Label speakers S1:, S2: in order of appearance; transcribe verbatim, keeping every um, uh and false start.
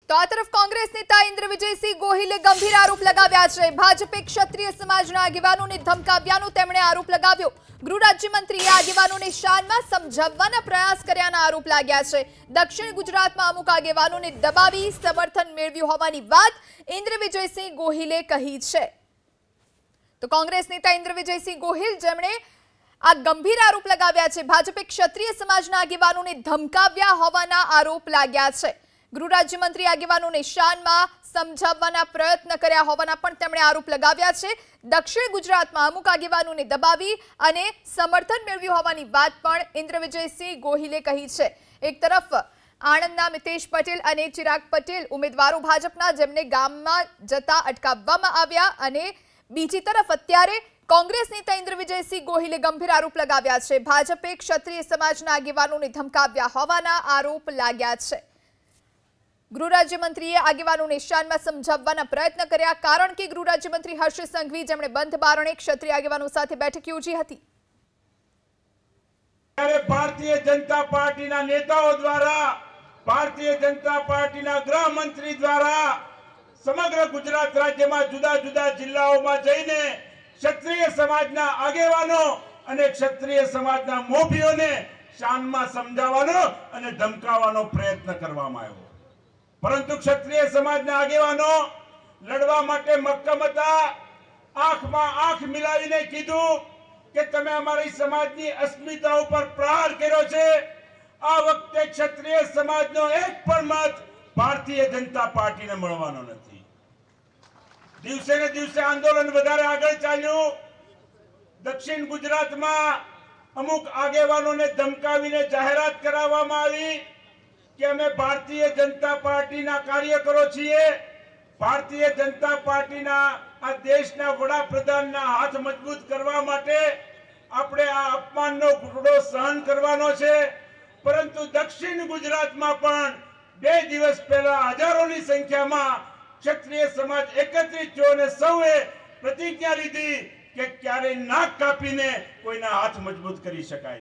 S1: तो आ तरफ कांग्रेस नेता इंद्र विजयसिंह गोहिले गंभीर आरोप लगाव्या छे। भाजपे क्षत्रिय समाजना આગેવાનોને ધમકાવ્યાનો તેમણે આરોપ લગાવ્યો। ગૃહ રાજ્યમંત્રીએ આગેવાનોને શાનમાં સમજાવવાના પ્રયાસ કર્યાના આરોપ લાગ્યા છે। દક્ષિણ ગુજરાતમાં અમુક આગેવાનોને દબાવી સમર્થન મેળવ્યું હોવાની વાત इंद्र विजयसिंह गोहिले કહી છે। તો કોંગ્રેસ નેતા इंद्र विजयसिंह गोहिल જેમણે આ ગંભીર આરોપ લગાવ્યા છે। ભાજપે ક્ષત્રિય સમાજના આગેવાનોને ધમકાવ્યા હોવાના આરોપ લાગ્યા છે। ગૃહ રાજ્યમંત્રી આગેવાનોને શાનમાં સમજાવવાના પ્રયત્ન કર્યા હોવાના પણ તેમણે આરોપ લગાવ્યા છે। દક્ષિણ ગુજરાતમાં અમુક આગેવાનોને દબાવી અને સમર્થન મેળવ્યું હોવાની વાત પણ इंद्र विजयसिंह गोहिले કહી છે। એક તરફ આણંદના મિતેશ પટેલ અને ચિરાગ પટેલ ઉમેદવારો ભાજપના જેમને ગામમાં જતા અટકાવવામાં આવ્યા અને બીજી તરફ અત્યારે कांग्रेस नेता इंद्र विजयसिंह गोहिले गंभीर आरोप लगाव्या छे। भाजपे क्षत्रिय समाजना આગેવાનોને ધમકાવ્યા હોવાના આરોપ લાગ્યા છે। ગૃહ રાજ્યમંત્રીએ આગેવાનોને શાનમાં સમજાવવાના પ્રયત્ન કર્યા, કારણ કે ગૃહ રાજ્યમંત્રી હર્ષ સંઘવી જેમણે બંધ બારણે ક્ષત્રિય આગેવાનો સાથે બેઠક યોજી હતી।
S2: ત્યારે ભારતીય જનતા પાર્ટીના નેતાઓ દ્વારા, ભારતીય જનતા પાર્ટીના ગૃહમંત્રી દ્વારા સમગ્ર ગુજરાત રાજ્યમાં જુદા જુદા જિલ્લાઓમાં જઈને ક્ષત્રિય સમાજના આગેવાનો અને ક્ષત્રિય સમાજના મોભીઓને શાનમાં સમજાવવાનો અને ધમકાવવાનો પ્રયત્ન કરવામાં આવ્યો, પરંતુ ક્ષત્રિય સમાજના આગેવાનો લડવા માટે મક્કમ હતા। આંખમાં આંખ મિલાવીને કીધું કે તમે અમારી સમાજની અસ્મિતા ઉપર પ્રહાર કર્યો છે। આ વખતે ક્ષત્રિય સમાજનો એક પણ મત ભારતીય જનતા પાર્ટીને મળવાનો નથી। દિવસે ને દિવસે આંદોલન વધારે આગળ ચાલ્યું। દક્ષિણ ગુજરાતમાં અમુક આગેવાનોને ધમકાવીને જાહેરાત કરાવવામાં આવી કે અમે ભારતીય જનતા પાર્ટીના કાર્યકરો છીએ, ભારતીય જનતા પાર્ટીના આ દેશના વડાપ્રધાનના હાથ મજબૂત કરવા માટે આપણે આ અપમાનનો ઘૂંટડો સહન કરવાનો છે। પરંતુ દક્ષિણ ગુજરાતમાં પણ બે દિવસ પહેલા હજારોની સંખ્યામાં ક્ષત્રિય સમાજ એકત્રિત થયો અને સૌએ પ્રતિજ્ઞા લીધી કે ક્યારે નાક કાપીને કોઈના હાથ મજબૂત કરી શકાય।